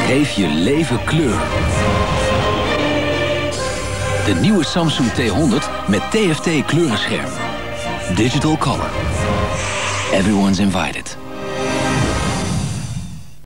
Geef je leven kleur. De nieuwe Samsung T100 met TFT kleurenscherm. Digital Color. Everyone's invited.